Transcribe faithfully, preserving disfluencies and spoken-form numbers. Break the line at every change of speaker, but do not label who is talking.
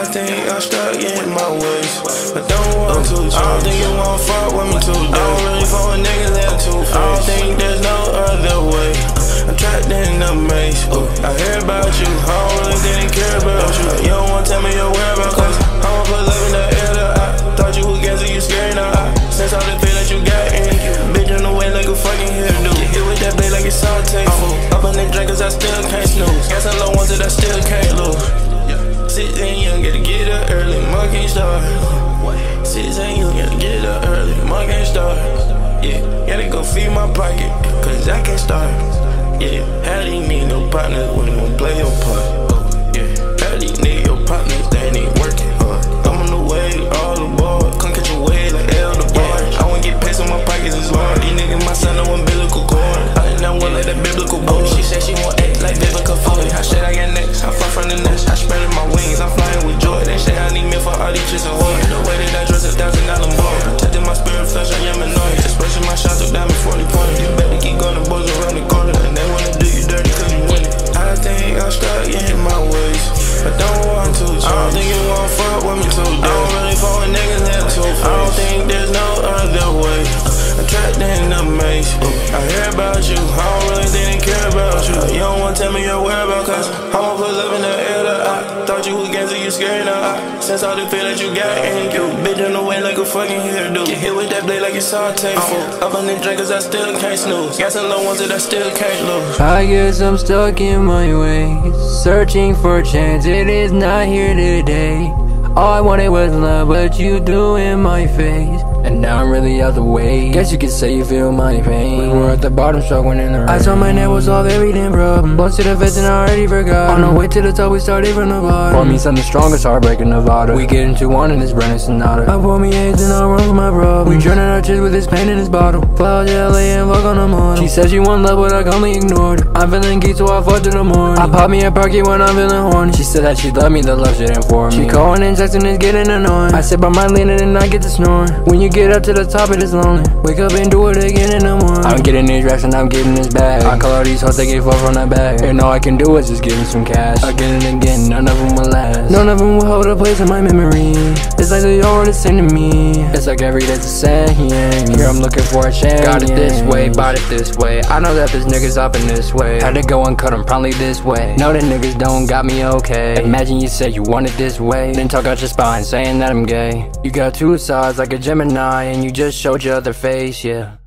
think I'm stuck in my ways. I don't want to change. I don't think you won't fuck with me today. I don't really fuck with niggas that two-faced. I don't think there's no other way. I'm trapped in a maze. Ooh, I hear about you, I don't really didn't care about you. You don't wanna tell me your whereabouts, cause I'ma put love in the air that I thought you would get, so you scared now. I sense all the fear that you got in you. Bitch on the way like a fucking hairdo. Get hit with that blade like it's saute food. Up on them drink cause I still can't snooze. Got some low ones that I still can't lose. Sixteen young, gotta get up early, mom can't start. Sixteen young, gotta get up early, mom can't start. Yeah, gotta go feed my pocket, cause I can't start. Yeah, how do you need no partners when you gon' play your part? Yeah, how do you need your partners that ain't working hard? I'm on the way, all aboard, come catch a wave like L the bar. I wanna get paid so my pockets is large. These niggas my son no umbilical cord. I ain't not one like that biblical boy. She said she want act like biblical food. I said I got next, I fly from the nest. I spread my wings, I'm flying with joy. They say I need me for all these chicks and whores. The way that I dress a thousand dollar more. Protecting my spirit, flesh, I am annoyed. Expressing my shots of diamond forty pointers. You better keep going, the boys around the corner. And they wanna do you dirty cause you win it. I think I'm stuck in my ways. I don't want to change. I don't think you won't fuck with me today. I don't really fuck with niggas that two-faced. I don't think there's no other way. I'm trapped in a maze. I hear about you, I don't really didn't care about you. You don't wanna tell me your whereabouts, cause I'ma put love in the air that I thought you would get, so you scared now. I sense all the fear that you got in you. Bitch on the way like a fucking hairdo. Get hit with that blade like it's saute food. Up on them drink cause I still can't snooze. Got some low ones that I still can't lose.
I guess I'm stuck in my ways, searching for a chance, it is not here today. All I wanted was love, but you threw in my face, and now I'm really out the way. Guess you could say you feel my pain. We were at the bottom, struggling in the rain. I told my net would solve every damn problem. Once to the fence and I already forgot. On the way to the top, we started from the bottom. Pour me something strongest, heartbreak in Nevada. We get into one in this brand Sonata. I pour me AIDS and I run for my problem. We drowning our chest with this pain in this bottle. Fly out to L A and fuck on the model. She said she want love, but I calmly ignored her. I'm feeling geek, so I fucked in the morning. I pop me a parky when I'm feeling horny. She said that she loved me, the love shit ain't for me. She calling and texting, it's getting annoying. I said by my leaning and I get to snoring. When you get up to the top, it is lonely. Wake up and do it again in the morning. I'm getting these racks and I'm getting this bag. I call all these hoes, they get fucked from that bag. And all I can do is just give them some cash. Again and again, none of them will last. None of them will hold a place in my memory. It's like they all listen to me. It's like every day's the same. Here I'm looking for a change. Got it this way, bought it this way. I know that this nigga's up in this way. Had to go and cut him probably this way. Know that niggas don't got me okay. Imagine you said you want it this way, then talk out your spine saying that I'm gay. You got two sides like a Gemini, and you just showed your other face, yeah.